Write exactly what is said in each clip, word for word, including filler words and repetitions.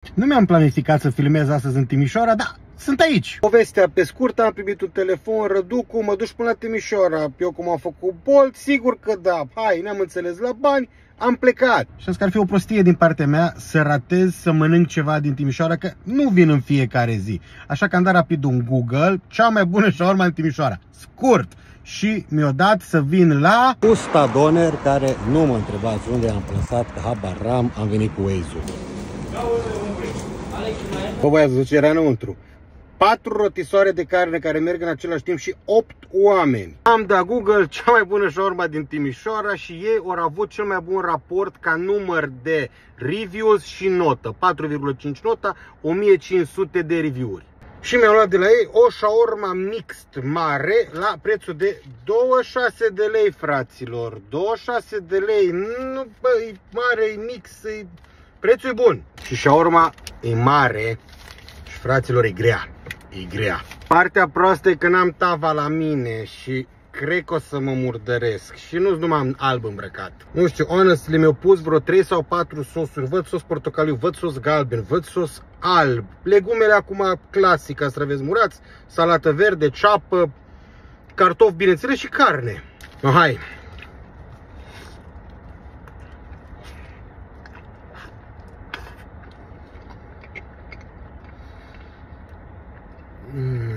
Nu mi-am planificat să filmez astăzi în Timișoara, dar sunt aici. Povestea pe scurt, am primit un telefon, Răducu, mă duci până la Timișoara. Eu cum am făcut Bolt, sigur că da. Hai, ne-am înțeles la bani, am plecat. Și că ar fi o prostie din partea mea să ratez să mănânc ceva din Timișoara, că nu vin în fiecare zi. Așa că am dat rapid un Google, cea mai bună shawarma în Timișoara. Scurt. Și mi-a dat să vin la Usta Doner, care nu mă întrebați unde am plasat, că habar n-am, am venit cu Waze-ul. Bă, voi ați văzut ce era înăuntru? Patru rotisoare de carne care merg în același timp și opt oameni. Am dat Google cea mai bună shawarma din Timișoara și ei au avut cel mai bun raport ca număr de reviews și notă. patru virgulă cinci nota, o mie cinci sute de review-uri. Și mi-am luat de la ei o shawarma mixt mare la prețul de douăzeci și șase de lei, fraților. douăzeci și șase de lei, nu, bă, e mare, e mix, e... prețul e bun. Și shawarma e mare și, fraților, e grea. E grea. Partea proastă e că n-am tava la mine și cred că o să mă murdăresc. Și nu-s numai alb îmbrăcat. Nu știu, honestly, mi-au pus vreo trei sau patru sosuri. Văd sos portocaliu, văd sos galben, văd sos alb. Legumele acum clasic, castraveți murați, salată verde, ceapă, cartofi, bineînțeles, și carne. No, hai! Mm.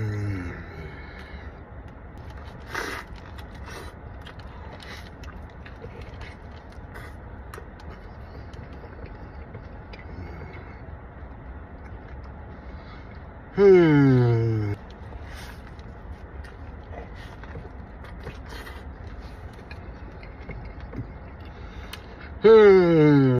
Hmm. Hmm.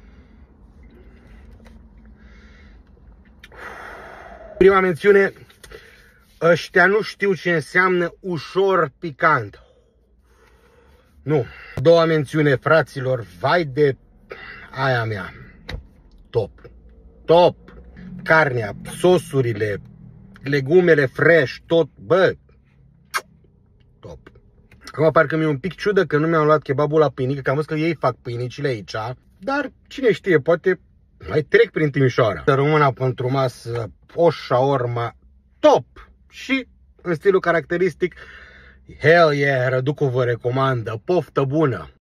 Prima mențiune, ăștia nu știu ce înseamnă ușor picant. Nu. A doua mențiune, fraților, vai de aia mea. Top. Top. Carnea, sosurile, legumele fresh, tot, bă, top. Acum parcă mi-e un pic ciudă că nu mi-am luat kebabul la pâinică, că am văzut că ei fac pâinicile aici, dar cine știe, poate mai trec prin Timișoara. Rămâna pentru masă, o shawarma top și în stilul caracteristic, hell yeah, Răducu vă recomandă, poftă bună!